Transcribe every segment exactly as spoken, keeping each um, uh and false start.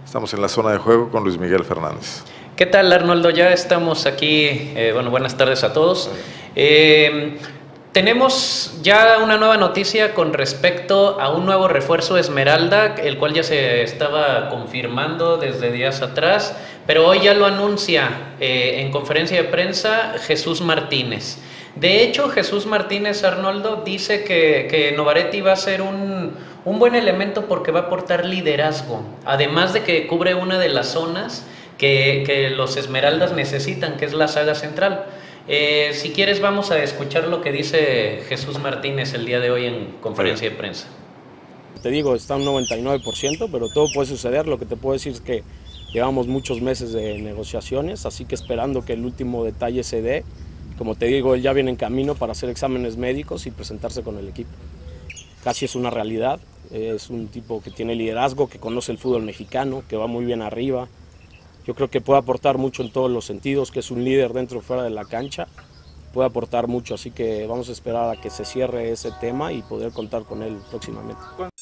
Estamos en la zona de juego con Luis Miguel Fernández. ¿Qué tal, Arnoldo? Ya estamos aquí. Eh, bueno, buenas tardes a todos. Eh, tenemos ya una nueva noticia con respecto a un nuevo refuerzo Esmeralda, el cual ya se estaba confirmando desde días atrás, pero hoy ya lo anuncia eh, en conferencia de prensa Jesús Martínez. De hecho, Jesús Martínez, Arnoldo, dice que, que Novaretti va a ser un, un buen elemento porque va a aportar liderazgo, además de que cubre una de las zonas que, que los Esmeraldas necesitan, que es la saga central. Eh, si quieres, vamos a escuchar lo que dice Jesús Martínez el día de hoy en conferencia de prensa. Te digo, está un noventa y nueve por ciento, pero todo puede suceder. Lo que te puedo decir es que llevamos muchos meses de negociaciones, así que esperando que el último detalle se dé. Como te digo, él ya viene en camino para hacer exámenes médicos y presentarse con el equipo. Casi es una realidad, es un tipo que tiene liderazgo, que conoce el fútbol mexicano, que va muy bien arriba. Yo creo que puede aportar mucho en todos los sentidos, que es un líder dentro y fuera de la cancha. Puede aportar mucho, así que vamos a esperar a que se cierre ese tema y poder contar con él próximamente.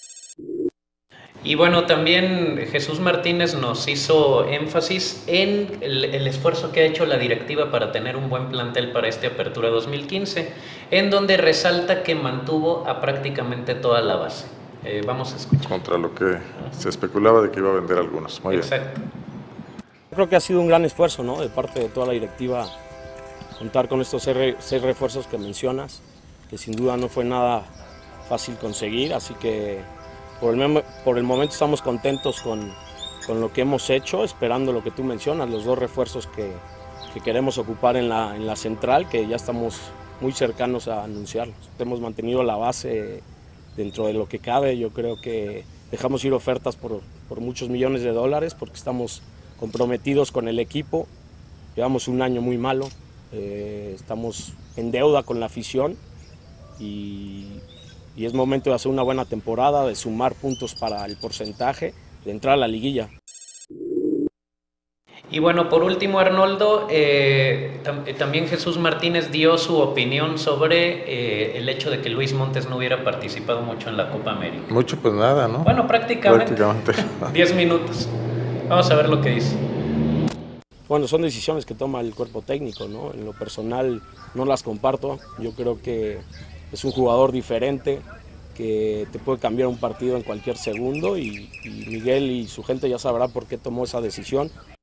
Y bueno, también Jesús Martínez nos hizo énfasis en el, el esfuerzo que ha hecho la directiva para tener un buen plantel para este Apertura dos mil quince, en donde resalta que mantuvo a prácticamente toda la base. Eh, vamos a escuchar. Contra lo que se especulaba de que iba a vender algunos. Muy Exacto. bien. Creo que ha sido un gran esfuerzo, ¿no?, de parte de toda la directiva, contar con estos seis refuerzos que mencionas, que sin duda no fue nada fácil conseguir, así que por el, por el momento estamos contentos con, con lo que hemos hecho, esperando lo que tú mencionas, los dos refuerzos que, que queremos ocupar en la, en la central, que ya estamos muy cercanos a anunciarlos. Hemos mantenido la base dentro de lo que cabe. Yo creo que dejamos ir ofertas por, por muchos millones de dólares porque estamos comprometidos con el equipo. Llevamos un año muy malo, eh, estamos en deuda con la afición y, y es momento de hacer una buena temporada, de sumar puntos para el porcentaje, de entrar a la liguilla. Y bueno, por último, Arnoldo, eh, tam también Jesús Martínez dio su opinión sobre eh, el hecho de que Luis Montes no hubiera participado mucho en la Copa América. Mucho pues nada, ¿no? Bueno, prácticamente. Prácticamente. diez minutos. Vamos a ver lo que dice. Bueno, son decisiones que toma el cuerpo técnico, ¿no? En lo personal no las comparto. Yo creo que es un jugador diferente, que te puede cambiar un partido en cualquier segundo y, y Miguel y su gente ya sabrá por qué tomó esa decisión.